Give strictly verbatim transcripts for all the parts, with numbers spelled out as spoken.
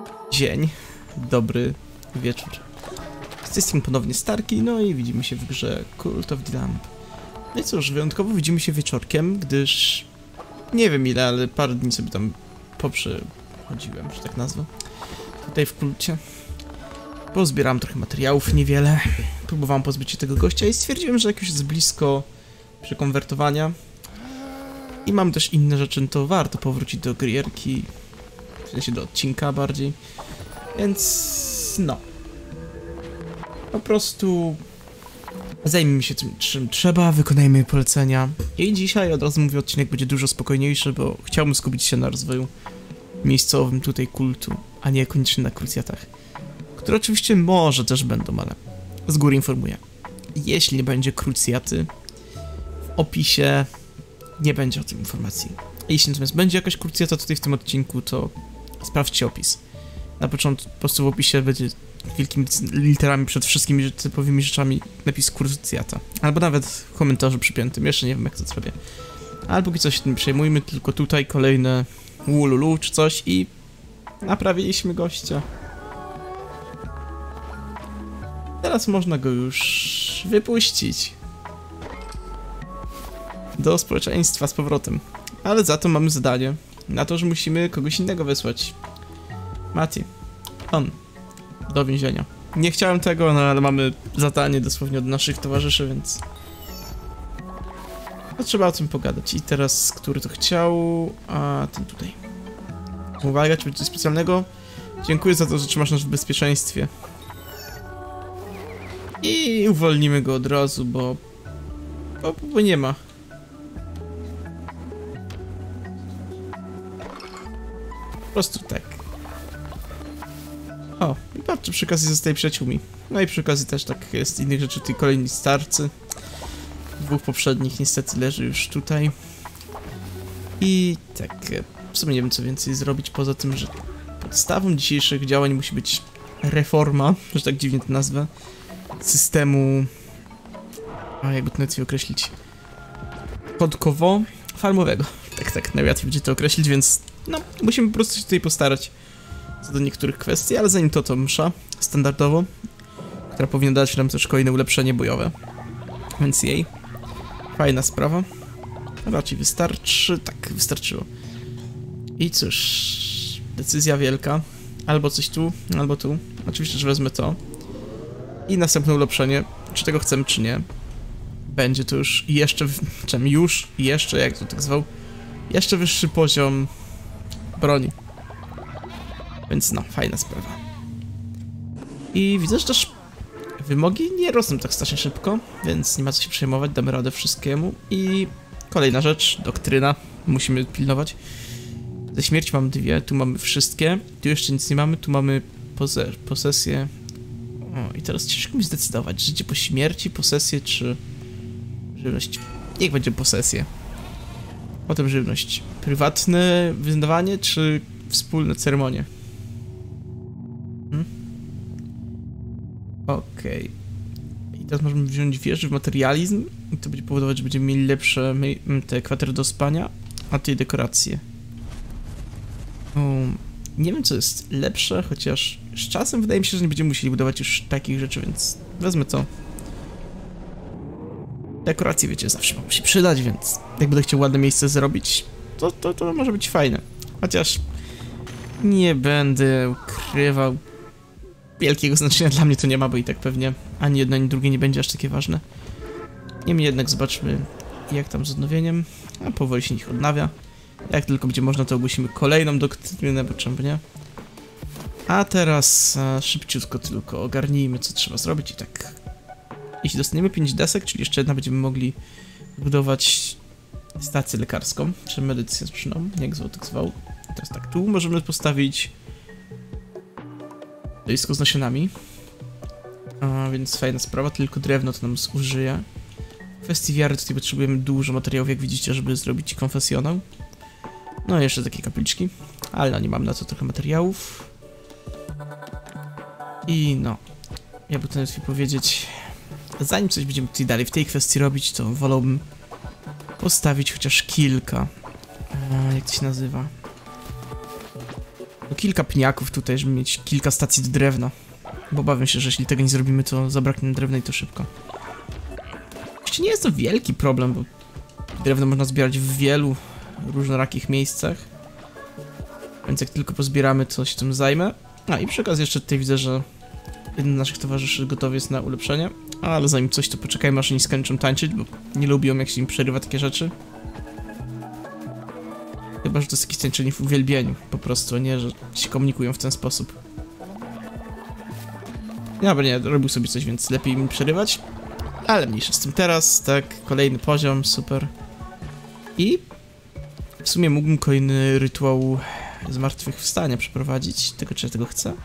dzień, dobry wieczór. Jestem ponownie Starki, no i widzimy się w grze Cult of the Lamp. No i cóż, wyjątkowo widzimy się wieczorkiem, gdyż nie wiem ile, ale parę dni sobie tam poprzechodziłem, że tak nazwę, tutaj w kulcie. Pozbierałem trochę materiałów, niewiele. Próbowałem pozbyć się tego gościa i stwierdziłem, że jak już jest blisko przekonwertowania i mam też inne rzeczy, no to warto powrócić do gierki, w sensie do odcinka bardziej. Więc no. Po prostu zajmijmy się tym, czym trzeba, wykonajmy polecenia. I dzisiaj od razu mówię, odcinek będzie dużo spokojniejszy, bo chciałbym skupić się na rozwoju miejscowym tutaj kultu, a nie koniecznie na krucjatach. Które oczywiście może też będą, ale z góry informuję. Jeśli nie będzie krucjaty, w opisie nie będzie o tym informacji. Jeśli natomiast będzie jakaś krucjata tutaj w tym odcinku, to sprawdźcie opis. Na początku po prostu w opisie będzie wielkimi literami przed wszystkimi typowymi rzeczami napis krucjata. Albo nawet w komentarzu przypiętym, jeszcze nie wiem jak to zrobię. Ale póki co się tym przejmujmy, tylko tutaj kolejne łululu czy coś i naprawiliśmy gościa. Teraz można go już wypuścić do społeczeństwa z powrotem. Ale za to mamy zadanie na to, że musimy kogoś innego wysłać. Mati. On. Do więzienia. Nie chciałem tego, no ale mamy zadanie dosłownie od naszych towarzyszy, więc no, trzeba o tym pogadać. I teraz, który to chciał? A ten tutaj. Uwaga, czy będzie coś specjalnego? Dziękuję za to, że trzymasz nas w bezpieczeństwie. I uwolnimy go od razu, bo... bo, bo nie ma. Po prostu tak. O, i patrzę, przy okazji zostaje przyjaciółmi. No i przy okazji też tak jest innych rzeczy, tutaj kolejni starcy. Dwóch poprzednich niestety leży już tutaj. I tak, w sumie nie wiem co więcej zrobić, poza tym, że podstawą dzisiejszych działań musi być reforma, że tak dziwnie to nazwę, systemu... a jakby to najlepiej określić... kodkowo-farmowego. Tak, tak, najłatwiej będzie to określić, więc no, musimy po prostu się tutaj postarać co do niektórych kwestii, ale zanim to, to msza, standardowo, która powinna dać nam też kolejne ulepszenie bojowe. Więc jej. Fajna sprawa. Raczej wystarczy, tak, wystarczyło. I cóż, decyzja wielka. Albo coś tu, albo tu. Oczywiście, że wezmę to. I następne ulepszenie, czy tego chcemy, czy nie. Będzie to już jeszcze, czym już, jeszcze, jak to tak zwał, jeszcze wyższy poziom broni. Więc no, fajna sprawa. I widzę, że też wymogi nie rosną tak strasznie szybko, więc nie ma co się przejmować, damy radę wszystkiemu. I kolejna rzecz, doktryna, musimy pilnować. Ze śmierci mamy dwie, tu mamy wszystkie, tu jeszcze nic nie mamy, tu mamy pose posesję. O, i teraz ciężko mi zdecydować, życie po śmierci, posesję czy żywność. Niech będzie posesję. Potem żywność. Prywatne wyznawanie czy wspólne ceremonie? Hmm? Okej. Okay. I teraz możemy wziąć wieżę w materializm i to będzie powodować, że będziemy mieli lepsze te kwatery do spania, a tutaj dekoracje. Um, nie wiem co jest lepsze, chociaż z czasem wydaje mi się, że nie będziemy musieli budować już takich rzeczy, więc wezmę to. Dekoracje, wiecie, zawsze mogą się przydać, więc jak będę chciał ładne miejsce zrobić, to, to, to może być fajne. Chociaż nie będę ukrywał, wielkiego znaczenia dla mnie to nie ma, bo i tak pewnie ani jedno, ani drugie nie będzie aż takie ważne. Niemniej jednak zobaczmy, jak tam z odnowieniem, a powoli się ich odnawia. Jak tylko będzie można, to ogłosimy kolejną doktrynę, bo czemu nie. A teraz a, szybciutko tylko ogarnijmy, co trzeba zrobić i tak... Jeśli dostaniemy pięć desek, czyli jeszcze jedna, będziemy mogli budować stację lekarską, czy medycynę, jak zwał, tak zwał. Teraz tak, tu możemy postawić boisko z nasionami, a więc fajna sprawa, tylko drewno to nam zużyje. W kwestii wiary tutaj potrzebujemy dużo materiałów, jak widzicie, żeby zrobić konfesjonał. No i jeszcze takie kapliczki, ale no nie mam na to trochę materiałów. I no, jakby to najlepiej powiedzieć... Zanim coś będziemy tutaj dalej w tej kwestii robić, to wolałbym postawić chociaż kilka. E, jak to się nazywa? No, kilka pniaków tutaj, żeby mieć kilka stacji do drewna. Bo obawiam się, że jeśli tego nie zrobimy, to zabraknie drewna i to szybko. Jeszcze nie jest to wielki problem, bo drewno można zbierać w wielu różnorakich miejscach. Więc jak tylko pozbieramy, to się tym zajmę. A i przy okazji jeszcze tutaj widzę, że jeden z naszych towarzyszy gotowy jest na ulepszenie. Ale zanim coś, to poczekajmy, aż oni skończą tańczyć, bo nie lubią, jak się im przerywa takie rzeczy. Chyba, że to jest jakieś tańczenie w uwielbieniu, po prostu, a nie, że się komunikują w ten sposób. Dobra, nie, robił sobie coś, więc lepiej mi przerywać. Ale mniejsza z tym teraz, tak, kolejny poziom, super. I w sumie mógłbym kolejny rytuał zmartwychwstania przeprowadzić, tylko czy ja tego chcę?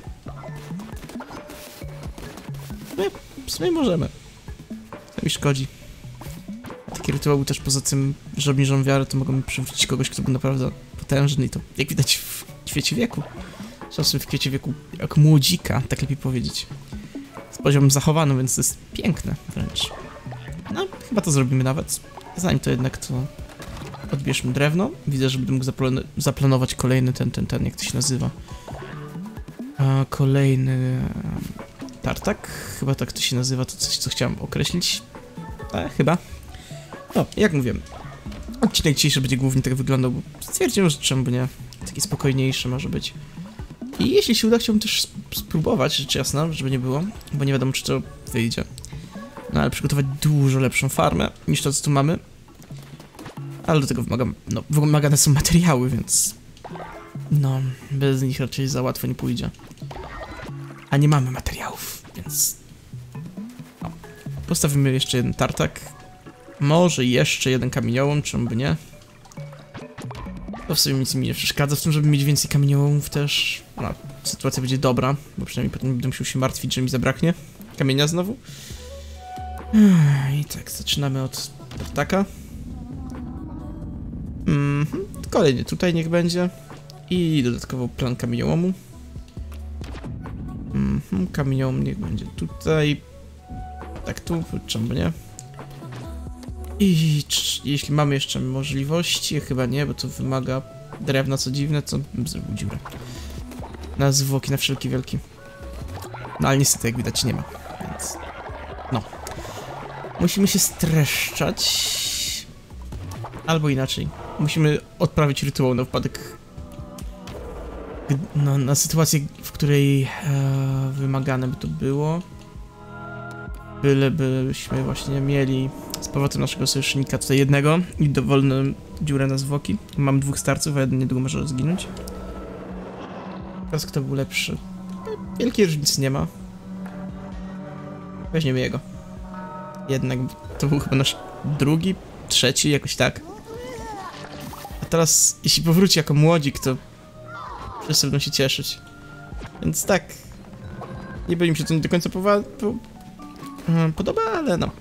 No, w sumie możemy. To mi szkodzi. Takie rytuały też poza tym, że obniżą wiarę, to mogą mi przywrócić kogoś, kto był naprawdę potężny i to, jak widać, w kwiecie wieku. Czasem w kwiecie wieku jak młodzika, tak lepiej powiedzieć. Z poziomem zachowanym, więc to jest piękne wręcz. No, chyba to zrobimy nawet. Zanim to jednak, to odbierzmy drewno. Widzę, że będę mógł zaplan zaplanować kolejny ten, ten, ten, jak to się nazywa. A, kolejny... tartak. Chyba tak to się nazywa, to coś, co chciałem określić. A, chyba. O, jak mówiłem, odcinek dzisiejszy będzie głównie tak wyglądał, bo stwierdziłem, że czemu by nie. Taki spokojniejszy może być. I jeśli się uda, chciałbym też spróbować, rzecz jasna, żeby nie było, bo nie wiadomo, czy to wyjdzie. No ale przygotować dużo lepszą farmę niż to, co tu mamy. Ale do tego wymaga, no, wymagane są materiały, więc... no, bez nich raczej za łatwo nie pójdzie. A nie mamy materiałów, więc... no. Postawimy jeszcze jeden tartak. Może jeszcze jeden kamieniołom, czemu by nie? To w sumie nic mi nie przeszkadza w tym, żeby mieć więcej kamieniołomów też. No, sytuacja będzie dobra, bo przynajmniej potem będę musiał się martwić, że mi zabraknie kamienia znowu. I tak, zaczynamy od tartaka. Mhm, kolejny tutaj niech będzie. I dodatkowo plan kamieniołomu. Mhm, kamieniołom niech będzie tutaj. Tak tu, czemu by nie? I jeśli mamy jeszcze możliwości, chyba nie, bo to wymaga drewna, co dziwne, to bym zrobił dziurę. Na zwłoki, na wszelki wielki. No ale niestety, jak widać, nie ma, więc... no. Musimy się streszczać. Albo inaczej. Musimy odprawić rytuał na wypadek... no, na sytuację, w której e, wymagane by to było. Bylebyśmy właśnie mieli z powrotem naszego sojusznika tutaj jednego i dowolną dziurę na zwłoki. Mam dwóch starców, a jeden niedługo może zginąć. Teraz kto był lepszy? Wielkiej różnicy nie ma. Weźmiemy jego. Jednak to był chyba nasz drugi, trzeci, jakoś tak. A teraz, jeśli powróci jako młodzik, to wszyscy będą się cieszyć. Więc tak, nie będzie mi się to nie do końca powa po podoba, ale no.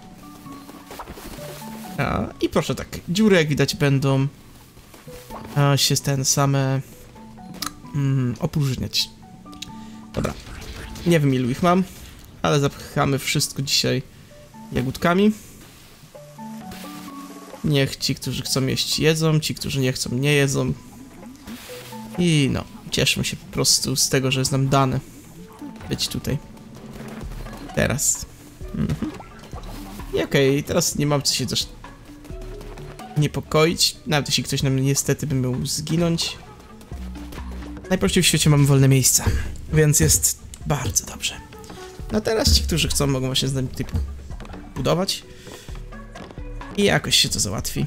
A, i proszę tak, dziury jak widać będą a, się ten same mm, opróżniać. Dobra, nie wiem ilu ich mam, ale zapchamy wszystko dzisiaj jagódkami. Niech ci, którzy chcą jeść, jedzą, ci, którzy nie chcą, nie jedzą. I no, cieszmy się po prostu z tego, że jest nam dane być tutaj. Teraz. Mhm. I okej, okay, teraz nie mam co się też niepokoić, nawet jeśli ktoś nam niestety by miał zginąć. Najprościej w świecie mamy wolne miejsca, więc jest bardzo dobrze. No a teraz ci, którzy chcą, mogą właśnie z nami tutaj budować i jakoś się to załatwi.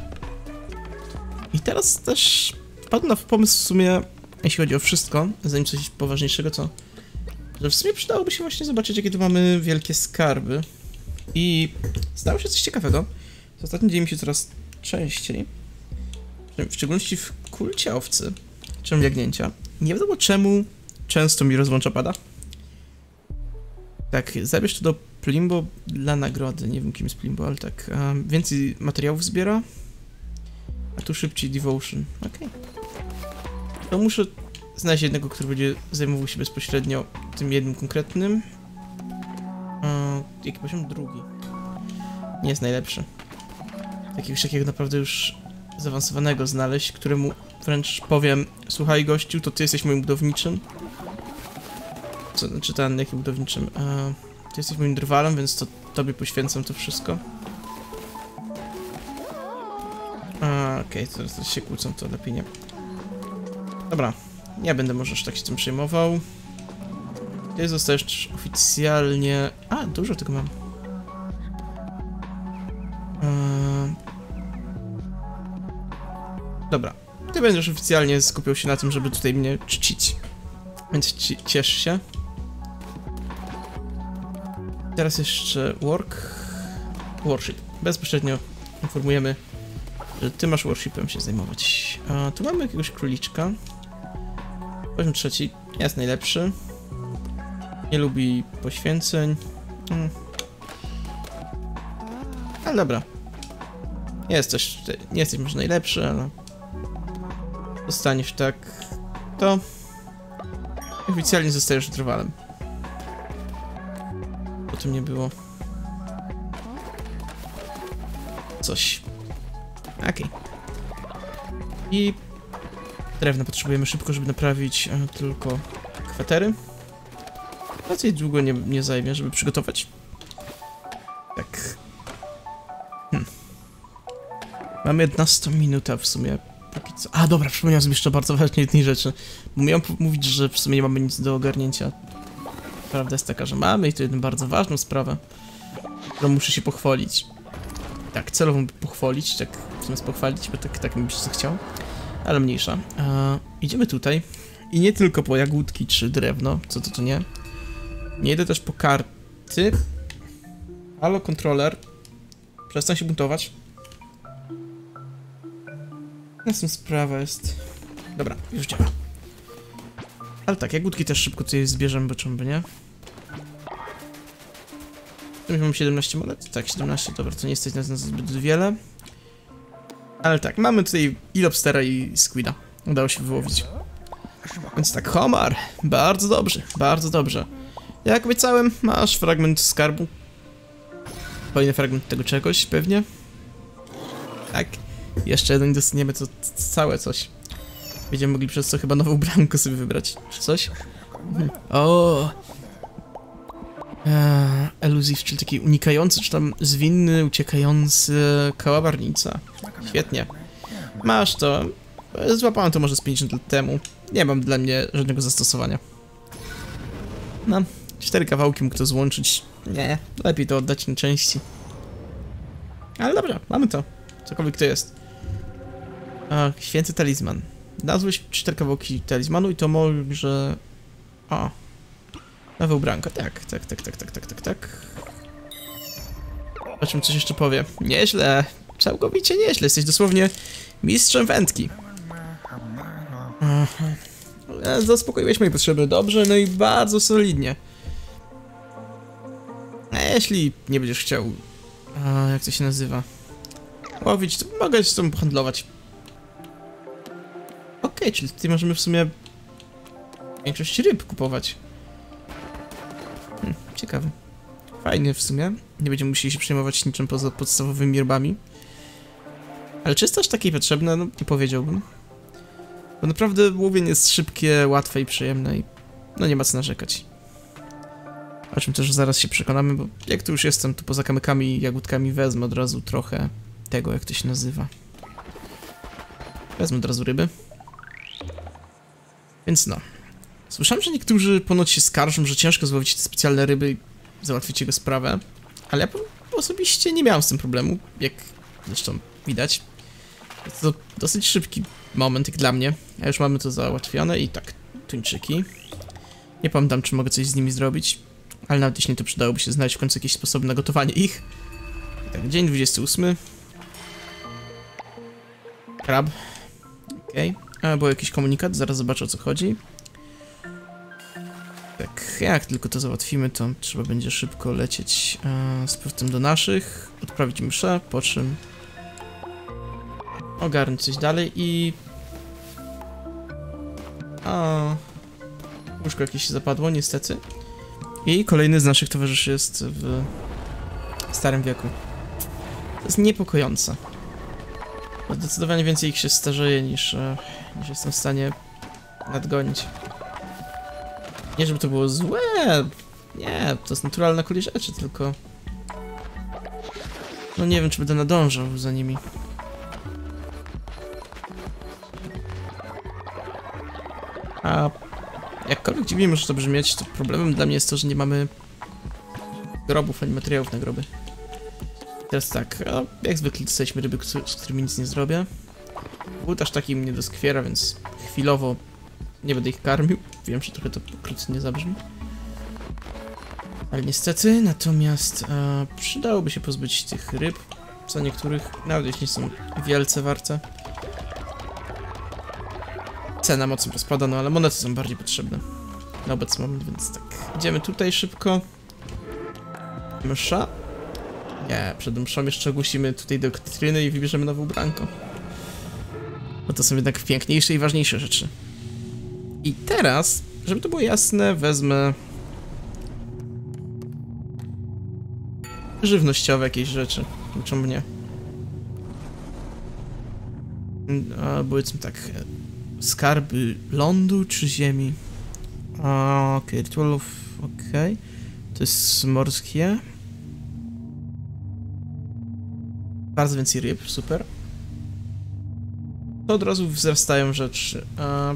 I teraz też wpadł na pomysł w sumie, jeśli chodzi o wszystko, zanim coś poważniejszego, to że w sumie przydałoby się właśnie zobaczyć, jakie tu mamy wielkie skarby. I stało się coś ciekawego, co ostatnio dzieje mi się coraz częściej, w szczególności w kulcie owcy, czym jagnięcia. Nie wiadomo czemu często mi rozłącza pada. Tak, zabierz to do Plimbo dla nagrody, nie wiem kim jest Plimbo, ale tak, um, więcej materiałów zbiera, a tu szybciej devotion, okej. Okay. To muszę znaleźć jednego, który będzie zajmował się bezpośrednio tym jednym konkretnym. Uh, jaki poziom? Drugi. Nie jest najlepszy. Jakiegoś takiego naprawdę już zaawansowanego znaleźć, któremu wręcz powiem, słuchaj gościu, to ty jesteś moim budowniczym. Co znaczy ten, jakim budowniczym? E, ty jesteś moim drwalem, więc to tobie poświęcam to wszystko. Okej, okay, teraz to się kłócą, to lepiej nie. Dobra, nie będę może aż tak się tym przejmował. Ty zostajesz oficjalnie... A, dużo tego mam. Eee... Dobra, ty będziesz oficjalnie skupiał się na tym, żeby tutaj mnie czcić. Więc ci, ciesz się. Teraz jeszcze work... Worship. Bezpośrednio informujemy, że ty masz worshipem się zajmować. A tu mamy jakiegoś króliczka. Poziom trzeci jest najlepszy. Nie lubi poświęceń. Hmm. Ale dobra. Nie jesteś, nie jesteś może najlepszy, ale... Zostaniesz tak... To... Oficjalnie zostajesz drwalem. Po tym nie było... Coś. Okej. Okay. I... Drewna potrzebujemy szybko, żeby naprawić e, tylko kwatery. Raczej długo nie, nie zajmie, żeby przygotować. Tak. Hm. Mamy jedenaście minut, a w sumie póki co... A dobra, przypomniałem sobie jeszcze bardzo ważnej jednej rzeczy. Bo miałem mówić, że w sumie nie mamy nic do ogarnięcia. Prawda jest taka, że mamy i to jedną bardzo ważną sprawę, którą muszę się pochwalić. Tak, celowo pochwalić, tak zamiast pochwalić, bo tak, tak mi się chciał. Ale mniejsza. E, idziemy tutaj. I nie tylko po jagódki czy drewno, co to to nie. Nie idę też po karty. Halo, kontroler. Przestań się buntować. Następna sprawa jest... Dobra, już działa. Ale tak, jagódki też szybko tutaj zbierzemy, bo czemu by nie? Tu mam siedemnaście monet? Tak, siedemnaście, dobra, to nie jesteś nas na zbyt wiele. Ale tak, mamy tutaj i lobstera, i squida. Udało się wyłowić. Więc tak, homar. Bardzo dobrze, bardzo dobrze. Jak obiecałem, masz fragment skarbu. Kolejny fragment tego czegoś, pewnie. Tak. Jeszcze jeden dostaniemy, to całe coś. Będziemy mogli przez to chyba nową bramkę sobie wybrać, czy coś. Mhm. O. Eee, elusive, czyli taki unikający, czy tam zwinny, uciekający kałamarnica. Świetnie. Masz to. Złapałem to może z pięćdziesiąt lat temu. Nie mam dla mnie żadnego zastosowania. No, cztery kawałki mógł to złączyć. Nie, lepiej to oddać na części. Ale dobra, mamy to. Cokolwiek to jest. A, święty talizman. Nazwałeś cztery kawałki talizmanu i to może... O. Nowa ubranka. Tak, tak, tak, tak, tak, tak, tak, tak. O czym coś jeszcze powie. Nieźle. Całkowicie nieźle. Jesteś dosłownie mistrzem wędki. Aha. Zaspokoiłeś moje potrzeby dobrze, no i bardzo solidnie. A jeśli nie będziesz chciał... A, jak to się nazywa? Łowić, to mogę z tobą pohandlować. Okej, okay, czyli tutaj możemy w sumie większość ryb kupować. Hmm, ciekawe. Fajnie w sumie. Nie będziemy musieli się przejmować niczym poza podstawowymi rybami. Ale czy jest też takiej potrzebne? No, nie powiedziałbym. Bo naprawdę łowienie jest szybkie, łatwe i przyjemne i no nie ma co narzekać. O czym też zaraz się przekonamy, bo jak tu już jestem, to poza kamykami i jagódkami wezmę od razu trochę tego, jak to się nazywa. Wezmę od razu ryby. Więc no. Słyszałem, że niektórzy ponoć się skarżą, że ciężko złowić te specjalne ryby i załatwić jego sprawę. Ale ja osobiście nie miałem z tym problemu, jak zresztą widać. Jest to dosyć szybki moment jak dla mnie. A już mamy to załatwione i tak, tuńczyki. Nie pamiętam, czy mogę coś z nimi zrobić. Ale nawet jeśli nie, to przydałoby się znaleźć w końcu jakiś sposób na gotowanie ich. I tak, dzień dwudziesty ósmy. Krab. Okej. Okay. A, był jakiś komunikat, zaraz zobaczę, o co chodzi. Tak, jak tylko to załatwimy, to trzeba będzie szybko lecieć e, z powrotem do naszych, odprawić mszę, po czym ogarnąć coś dalej i... A, łóżko jakieś się zapadło, niestety. I kolejny z naszych towarzyszy jest w starym wieku. To jest niepokojące. Zdecydowanie więcej ich się starzeje niż, niż jestem w stanie nadgonić. Nie, żeby to było złe. Nie, to jest naturalna kolej rzeczy, tylko... No nie wiem, czy będę nadążał za nimi. A jakkolwiek dziwnie może to brzmieć, to problemem dla mnie jest to, że nie mamy grobów ani materiałów na groby. Teraz tak, jak zwykle dostaliśmy ryby, z którymi nic nie zrobię. Głód aż taki mnie doskwiera, więc chwilowo nie będę ich karmił. Wiem, że trochę to okrutnie zabrzmi. Ale niestety, natomiast e, przydałoby się pozbyć tych ryb, co niektórych, nawet jeśli są wielce warte. Cena mocno rozpada, no ale monety są bardziej potrzebne na obecny moment, więc tak. Idziemy tutaj szybko. Msza. Nie, przed mszą jeszcze ogłosimy tutaj doktryny i wybierzemy nowe ubranko. Bo to są jednak piękniejsze i ważniejsze rzeczy. I teraz, żeby to było jasne, wezmę żywnościowe jakieś rzeczy. Czemu nie? A, powiedzmy tak, skarby lądu czy ziemi? Okej, okay, rytualów, okej. Okay. To jest morskie. Bardzo więcej ryb, super. To od razu wzrastają rzeczy. A...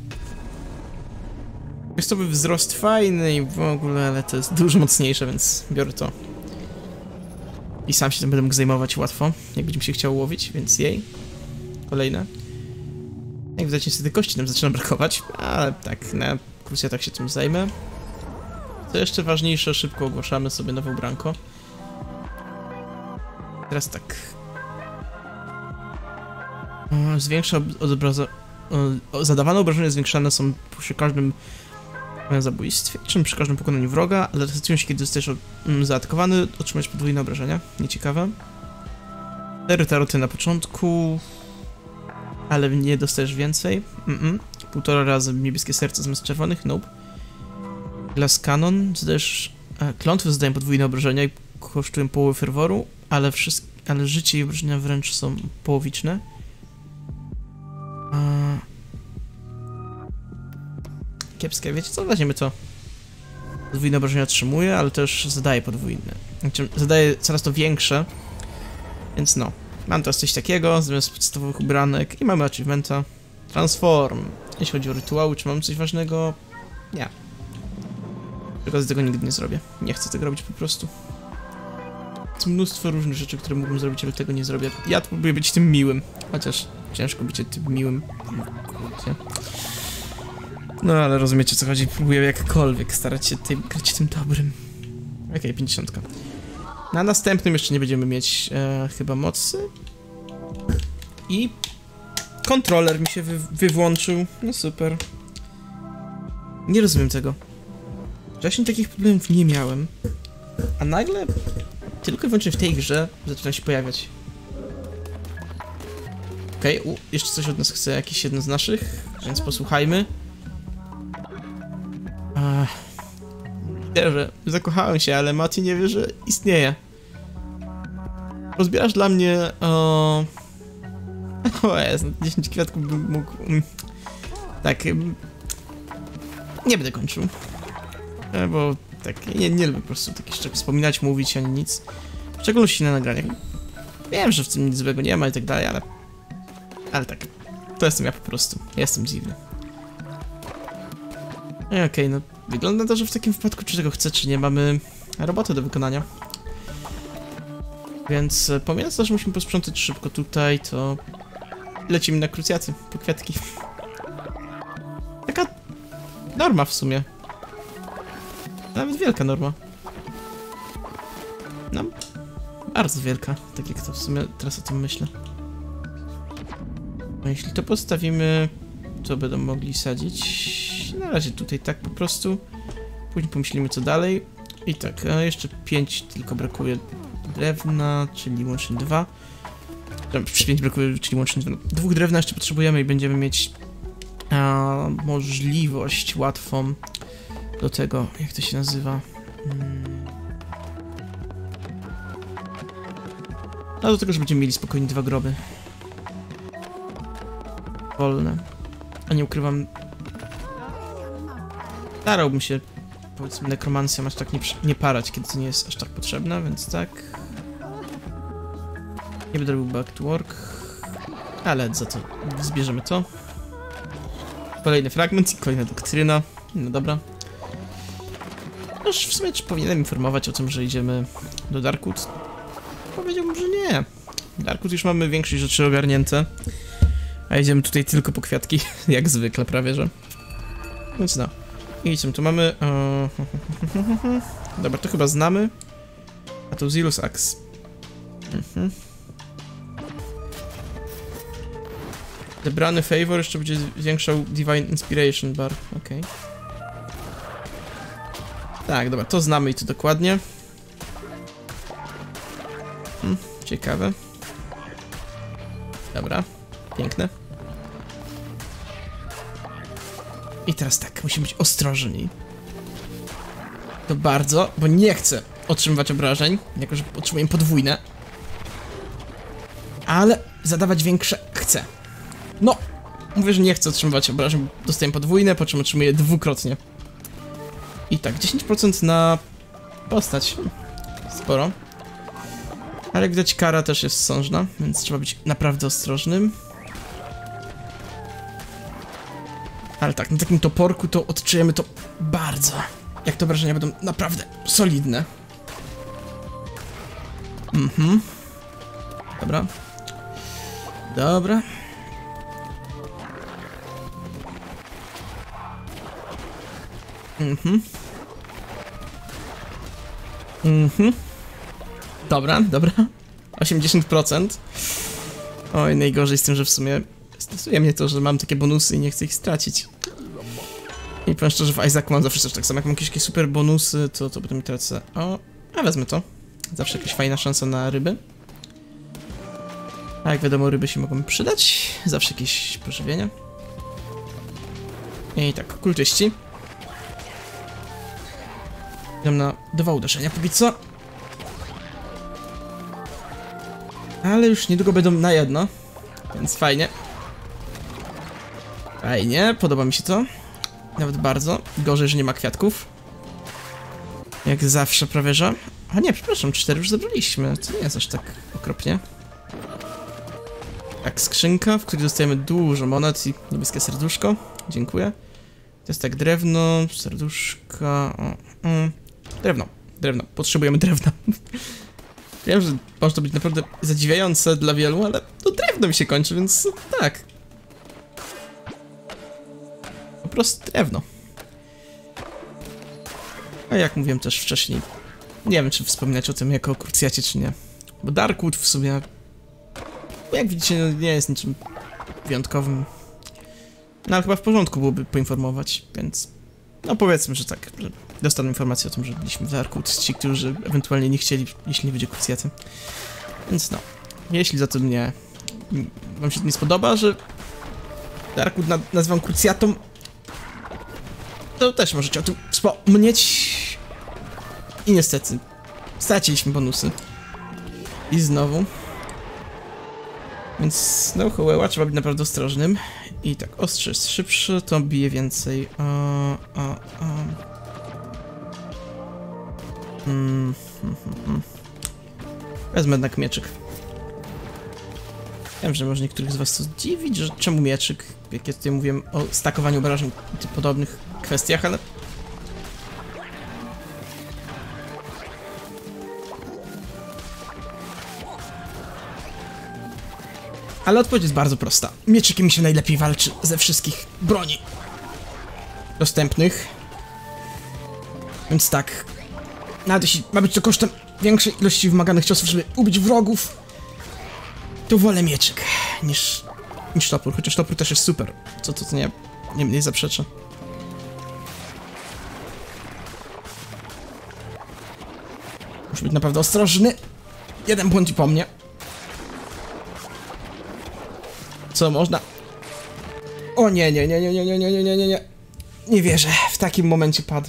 Jest to by wzrost fajny i w ogóle, ale to jest dużo mocniejsze, więc biorę to. I sam się tym będę mógł zajmować łatwo, jak będzie mi się chciało łowić, więc jej. Kolejne. Jak widać, niestety kości nam zaczyna brakować, ale tak, na krucjatach się tym zajmę. Co jeszcze ważniejsze, szybko ogłaszamy sobie nowe ubranko. Teraz tak. Zwiększa obraza... Zadawane obrażenia zwiększane są przy każdym zabójstwie, czym przy każdym pokonaniu wroga, ale resetują się, kiedy zostajesz zaatakowany, otrzymujesz podwójne obrażenia. Nieciekawe. Cztery taroty na początku, ale nie dostajesz więcej. Mm -mm. Półtora razy niebieskie serce zamiast czerwonych, nope. Glass Cannon, zadajesz... E, klątwy zadają podwójne obrażenia i kosztują połowę ferworu, ale, wszystkie, ale życie i obrażenia wręcz są połowiczne. E... Kiepskie, wiecie co? Weźmiemy to. Podwójne obrażenia otrzymuje, ale też zadaje podwójne. Znaczy, zadaje coraz to większe, więc no. Mam teraz coś takiego, zamiast podstawowych ubranek i mamy achievementa. Transform. Jeśli chodzi o rytuały, czy mam coś ważnego? Nie. Tylko z tego nigdy nie zrobię. Nie chcę tego robić po prostu. Jest mnóstwo różnych rzeczy, które mógłbym zrobić, ale tego nie zrobię. Ja próbuję być tym miłym, chociaż ciężko być tym miłym. No ale rozumiecie, co chodzi. Próbuję jakkolwiek starać się tym, być tym dobrym. Okej, okay, pięćdziesiątka. Na następnym jeszcze nie będziemy mieć e, chyba mocy. I kontroler mi się wy wywłączył. No super. Nie rozumiem tego. Wcześniej takich problemów nie miałem. A nagle tylko i wyłącznie w tej grze zaczyna się pojawiać. Okej, okay, jeszcze coś od nas chce jakiś jeden z naszych, więc posłuchajmy. Wierzę, zakochałem się, ale Mati nie wie, że istnieje. Rozbierasz dla mnie o... O jest, dziesięć kwiatków bym mógł... Tak... Nie będę kończył. Bo tak, nie, nie lubię po prostu takich rzeczy wspominać, mówić, ani nic. W szczególności na nagraniach. Wiem, że w tym nic złego nie ma i tak dalej, ale... Ale tak, to jestem ja po prostu. Jestem dziwny. Okej, okay, no wygląda to, że w takim wypadku, czy tego chcę, czy nie, mamy robotę do wykonania. Więc pomijając to, że musimy posprzątać szybko tutaj, to lecimy na krucjaty, po kwiatki. Taka norma w sumie. Nawet wielka norma. No, bardzo wielka, tak jak to w sumie teraz o tym myślę. No jeśli to postawimy, to będą mogli sadzić. Na razie tutaj tak po prostu. Później pomyślimy co dalej. I tak, a jeszcze pięć tylko brakuje drewna, czyli łącznie dwa. Przy pięć brakuje, czyli łącznie dwa. Dwóch drewna jeszcze potrzebujemy i będziemy mieć a, możliwość łatwą do tego, jak to się nazywa. Hmm. No do tego, że będziemy mieli spokojnie dwa groby. Wolne. A nie ukrywam... Starałbym się, powiedzmy, nekromancją aż tak nie, nie parać, kiedy to nie jest aż tak potrzebne, więc tak... Nie będę robił back to work, ale za to zbierzemy to. Kolejny fragment i kolejna doktryna. No dobra. Noż w sumie czy powinienem informować o tym, że idziemy do Darkwood? Powiedziałbym, że nie. Darkwood już mamy większość rzeczy ogarnięte. A idziemy tutaj tylko po kwiatki, jak zwykle prawie, że. Więc no. Idźmy, tu mamy... Dobra, to chyba znamy. A to Zilus Axe. Mhm. Zebrany favor jeszcze będzie zwiększał Divine Inspiration bar. Okej. Okay. Tak, dobra, to znamy i to dokładnie. Hmm, ciekawe. Dobra, piękne. I teraz tak, musimy być ostrożni. To bardzo, bo nie chcę otrzymywać obrażeń, jako że otrzymuję podwójne. Ale zadawać większe chcę. No, mówię, że nie chcę otrzymywać obrażeń, dostaję podwójne, po czym otrzymuję dwukrotnie. I tak, dziesięć procent na postać. Sporo. Ale jak widać, kara też jest sążna, więc trzeba być naprawdę ostrożnym. Ale tak, na takim toporku to odczujemy to bardzo. Jak te obrażenia będą naprawdę solidne. Mhm. Dobra. Dobra. Mhm. Mhm. Dobra, dobra. osiemdziesiąt procent. Oj, najgorzej z tym, że w sumie stresuje mnie to, że mam takie bonusy i nie chcę ich stracić. I powiem szczerze, w Isaacu mam zawsze coś tak samo. Jak mam jakieś, jakieś super bonusy, to, to potem tracę. O, a wezmę to. Zawsze jakaś fajna szansa na ryby. A jak wiadomo, ryby się mogą przydać. Zawsze jakieś pożywienie. I tak, kultyści. Idę na dwa uderzenia póki co. Ale już niedługo będą na jedno. Więc fajnie. Fajnie, podoba mi się to. Nawet bardzo. Gorzej, że nie ma kwiatków. Jak zawsze prawie, że... A nie, przepraszam, cztery już zebraliśmy. To nie jest aż tak okropnie. Tak, skrzynka, w której dostajemy dużo monet i niebieskie serduszko. Dziękuję. To jest tak, drewno, serduszka... O, mm. Drewno, drewno. Potrzebujemy drewna. Wiem, że może to być naprawdę zadziwiające dla wielu, ale to drewno mi się kończy, więc tak. Po prostu drewno. A jak mówiłem też wcześniej, nie wiem, czy wspominać o tym jako o krucjacie, czy nie. Bo Darkwood w sumie, jak widzicie, no, nie jest niczym wyjątkowym. No ale chyba w porządku byłoby poinformować, więc... No powiedzmy, że tak, że dostaną informację o tym, że byliśmy w Darkwood, ci, którzy ewentualnie nie chcieli, jeśli nie będzie krucjaty. Więc no, jeśli za to mnie... wam się to nie spodoba, że Darkwood na nazywam krucjatą, to też możecie o tym wspomnieć. I niestety, straciliśmy bonusy. I znowu. Więc no, Hołeła trzeba być naprawdę ostrożnym. I tak, ostrzy jest szybszy, to bije więcej. O, o, o. Mm, hmm, hmm, hmm. Wezmę jednak mieczyk. Wiem, że może niektórych z was to zdziwić, że czemu mieczyk, jak ja tutaj mówiłem o stakowaniu obrażeń i tych podobnych kwestiach, ale... Ale odpowiedź jest bardzo prosta. Mieczykiem mi się najlepiej walczy ze wszystkich broni dostępnych. Więc tak. Nawet jeśli ma być to kosztem większej ilości wymaganych ciosów, żeby ubić wrogów, to wolę mieczyk niż, niż topór. Chociaż topór też jest super. Co to, to nie, nie, nie zaprzeczę. Muszę być naprawdę ostrożny. Jeden błąd i po mnie. Co można? O nie, nie, nie, nie, nie, nie, nie, nie, nie, nie, nie. Nie wierzę, w takim momencie padł.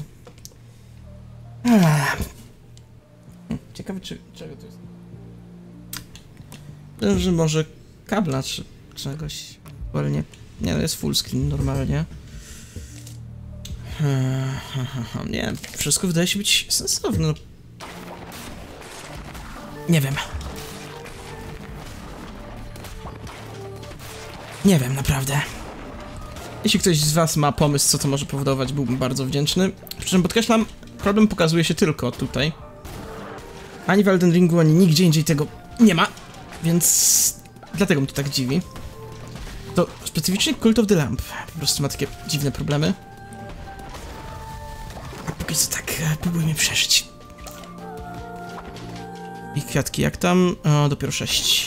Ah. Ciekawe, czy... czego to jest? Że może kabla, czy czegoś wolnie. Nie, no jest full screen normalnie. Nie, wszystko wydaje się być sensowne. Nie wiem. Nie wiem, naprawdę. Jeśli ktoś z was ma pomysł, co to może powodować, byłbym bardzo wdzięczny. Przy czym podkreślam, problem pokazuje się tylko tutaj. Ani w Elden Ringu, ani nigdzie indziej tego nie ma. Więc dlatego mnie to tak dziwi. To specyficznie Cult of the Lamp po prostu ma takie dziwne problemy. A póki co tak próbujmy przeżyć. I kwiatki jak tam? O, dopiero sześć.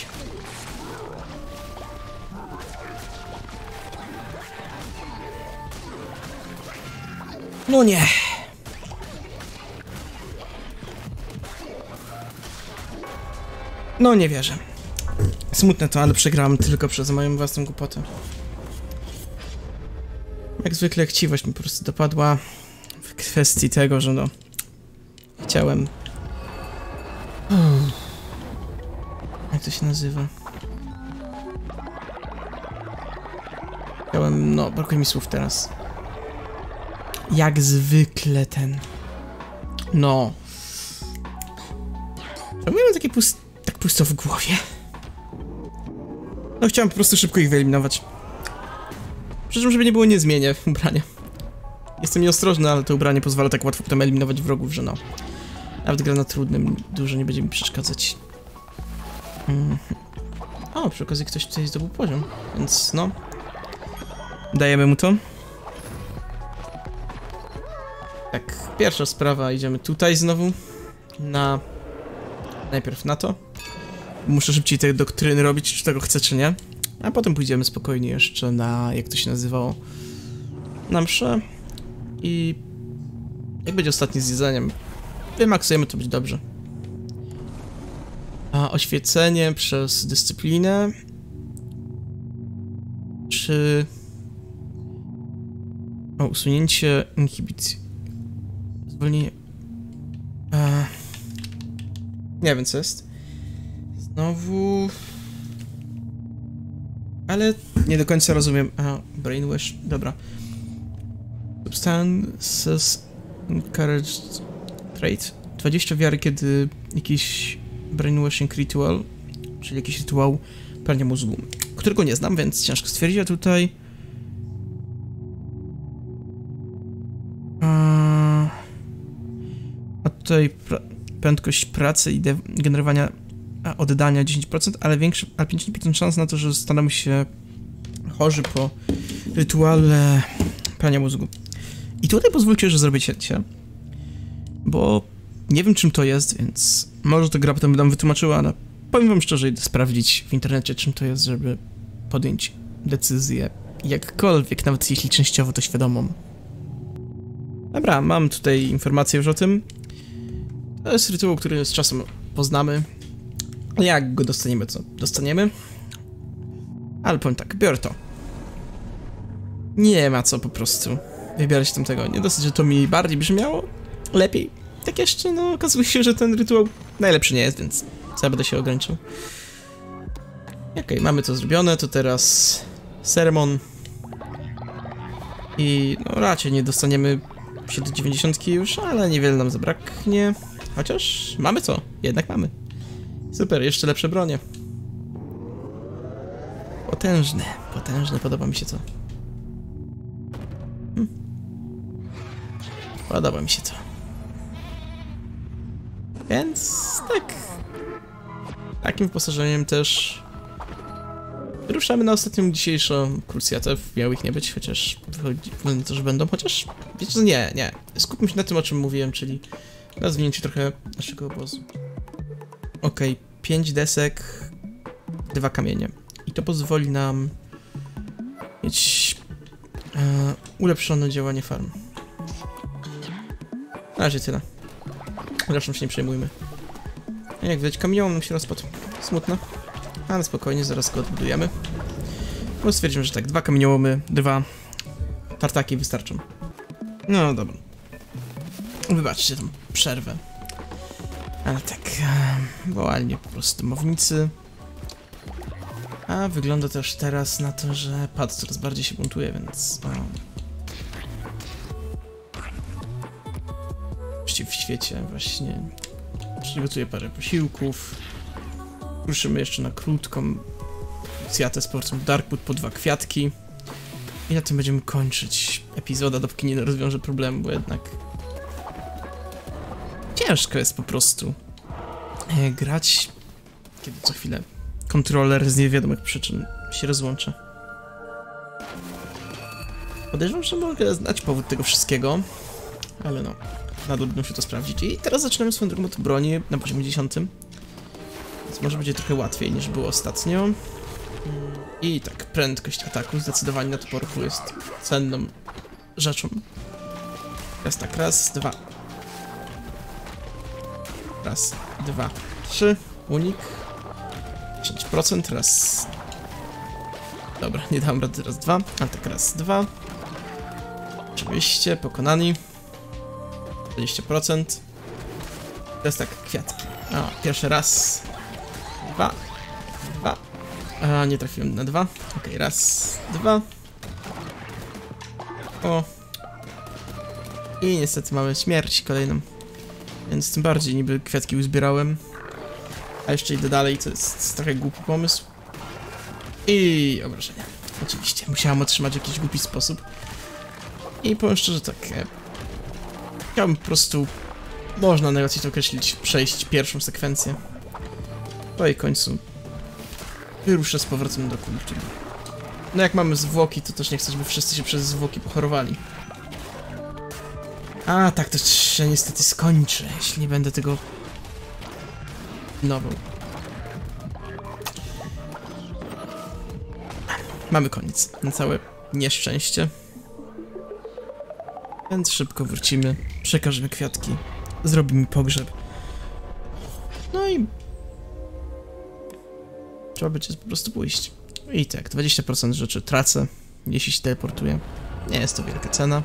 No nie. No nie wierzę. Smutne to, ale przegrałem tylko przez moją własną głupotę. Jak zwykle chciwość mi po prostu dopadła w kwestii tego, że no... Chciałem... Hmm. Jak to się nazywa? Chciałem... no, brakuje mi słów teraz. Jak zwykle ten... No... Czemu miałem takie pust... tak pusto w głowie? No chciałem po prostu szybko ich wyeliminować. Przy czym, żeby nie było, nie zmienię ubrania. Jestem nieostrożny, ale to ubranie pozwala tak łatwo potem eliminować wrogów, że no... Nawet gra na trudnym dużo nie będzie mi przeszkadzać. Mm. O, przy okazji ktoś tutaj zdobył poziom, więc no... Dajemy mu to. Tak, pierwsza sprawa, idziemy tutaj znowu. Na... Najpierw na to. Muszę szybciej te doktryny robić, czy tego chcę, czy nie. A potem pójdziemy spokojnie jeszcze na... jak to się nazywało? Na mszę. I... jak będzie ostatni z jedzeniem, wymaksujemy, to być dobrze. A oświecenie przez dyscyplinę... Czy... O, usunięcie inhibicji. Zwolnienie... A... Nie wiem, co jest. Znowu... Ale nie do końca rozumiem... A, brainwash... Dobra. Substances encouraged trait. dwadzieścia wiary, kiedy jakiś brainwashing ritual, czyli jakiś rytuał prania mózgu, którego nie znam, więc ciężko stwierdzić, a tutaj... A, a tutaj pra prędkość pracy i generowania, a, oddania dziesięć procent, ale większy, ale pięćdziesiąt procent szans na to, że staną się chorzy po rytuale prania mózgu. I tutaj pozwólcie, że zrobię cięcie, bo nie wiem, czym to jest, więc może to gra potem by nam wytłumaczyła, ale powiem wam szczerze, idę sprawdzić w internecie, czym to jest, żeby podjąć decyzję, jakkolwiek, nawet jeśli częściowo to świadomą. Dobra, mam tutaj informację już o tym. To jest rytuał, który z czasem poznamy. Jak go dostaniemy, co dostaniemy. Ale powiem tak, biorę to. Nie ma co po prostu wybierać tamtego. Nie dosyć, że to mi bardziej brzmiało lepiej. Tak jeszcze, no, okazuje się, że ten rytuał najlepszy nie jest, więc co ja będę się ograniczył. Okej, okay, mamy to zrobione, to teraz sermon. I no raczej nie dostaniemy się do dziewięćdziesiątki już, ale niewiele nam zabraknie. Chociaż mamy co, jednak mamy. Super, jeszcze lepsze bronie. Potężne, potężne, podoba mi się to. Hm. Podoba mi się to. Więc tak. Takim wyposażeniem też ruszamy na ostatnią dzisiejszą krucjatę. Miało ich nie być, chociaż wychodzi na to, że będą, chociaż wiecie co, nie, nie. Skupmy się na tym, o czym mówiłem, czyli na zwinięciu trochę naszego obozu. Okej, okay, pięć desek, dwa kamienie. I to pozwoli nam mieć e, ulepszone działanie farm. Na razie tyle. Zresztą się nie przejmujmy. A jak widać, kamieniołom nam się rozpadł. Smutno. Ale spokojnie, zaraz go odbudujemy. Bo stwierdzimy, że tak, dwa kamieniołomy, dwa tartaki wystarczą. No dobra. Wybaczcie tą przerwę. Ale tak, wołali mnie po prostu domownicy. A wygląda też teraz na to, że pad coraz bardziej się buntuje, więc... O. W świecie właśnie przygotuję parę posiłków. Ruszymy jeszcze na krótką inicjatę z porcją Darkwood po dwa kwiatki. I na tym będziemy kończyć epizoda, dopóki nie rozwiążę problemu, bo jednak ciężko jest po prostu e, grać, kiedy co chwilę kontroler z niewiadomych przyczyn się rozłącza. Podejrzewam, że mogę znać powód tego wszystkiego, ale no, nadal będę się to sprawdzić. I teraz zaczynamy swoją drogą od broni na poziomie dziesiątym, więc może będzie trochę łatwiej niż było ostatnio. I tak, prędkość ataku zdecydowanie na toporku jest cenną rzeczą. Raz tak, raz, dwa. Raz, dwa, trzy. Unik. dziesięć procent, raz. Dobra, nie dałem rady, raz, dwa. A tak, raz, dwa. Oczywiście, pokonani. dwadzieścia procent. Teraz tak, kwiatki. A, pierwszy raz. Dwa. Dwa. A, nie trafiłem na dwa. Okej, okay, raz, dwa. O. I niestety mamy śmierć kolejną. Więc tym bardziej niby kwiatki uzbierałem. A jeszcze idę dalej, to jest trochę głupi pomysł. I obrażenia. Oczywiście, musiałem otrzymać w jakiś głupi sposób. I powiem szczerze tak. E, chciałbym po prostu, można najłatwiej to określić, przejść pierwszą sekwencję. Po jej końcu wyruszę z powrotem do kultu. No jak mamy zwłoki, to też nie chcę, żeby wszyscy się przez zwłoki pochorowali. A, tak to się niestety skończy, jeśli nie będę tego pilnował. Mamy koniec. Na całe nieszczęście. Więc szybko wrócimy, przekażemy kwiatki, zrobimy pogrzeb. No i trzeba będzie po prostu pójść. I tak, dwadzieścia procent rzeczy tracę, jeśli się teleportuję. Nie jest to wielka cena.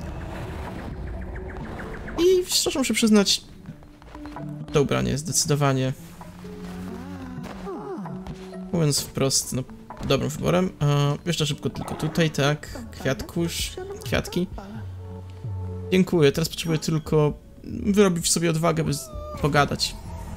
I szczerze muszę przyznać, to ubranie jest zdecydowanie, mówiąc wprost, no, dobrym wyborem. E, jeszcze szybko tylko tutaj, tak, kwiatkusz, kwiatki. Dziękuję, teraz potrzebuję tylko wyrobić sobie odwagę, by pogadać.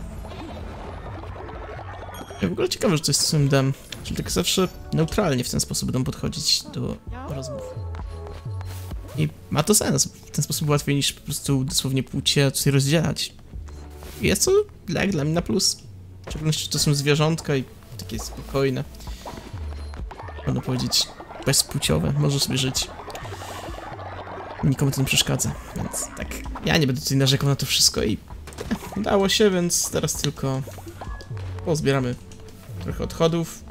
Ja w ogóle ciekawe, że to jest z tym dem. Czyli tak zawsze neutralnie w ten sposób będą podchodzić do rozmów. I ma to sens, w ten sposób łatwiej niż po prostu dosłownie płcie coś rozdzielać. I jest to jak dla mnie na plus. W szczególności, że to są zwierzątka i takie spokojne. Można powiedzieć bezpłciowe, może sobie żyć. Nikomu to nie przeszkadza, więc tak, ja nie będę tutaj narzekał na to wszystko i udało się, więc teraz tylko pozbieramy trochę odchodów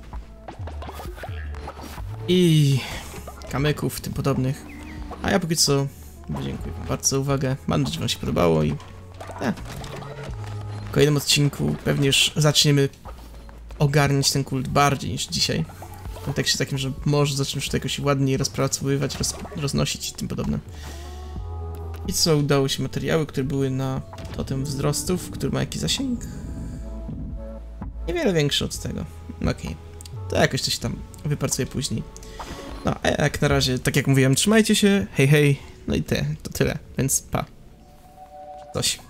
i kamyków, tym podobnych. A ja póki co dziękuję wam bardzo za uwagę, mam nadzieję, że wam się podobało i e, w kolejnym odcinku pewnie już zaczniemy ogarniać ten kult bardziej niż dzisiaj. W kontekście takim, że może zaczniemy już to jakoś ładniej rozpracowywać, roz, roznosić i tym podobne. I co, udało się materiały, które były na totem wzrostów, który ma jakiś zasięg? Niewiele większy od tego. Okej. Okay. To jakoś coś tam wypracuję później. No, a jak na razie, tak jak mówiłem, trzymajcie się, hej hej, no i te, to tyle, więc pa. Coś.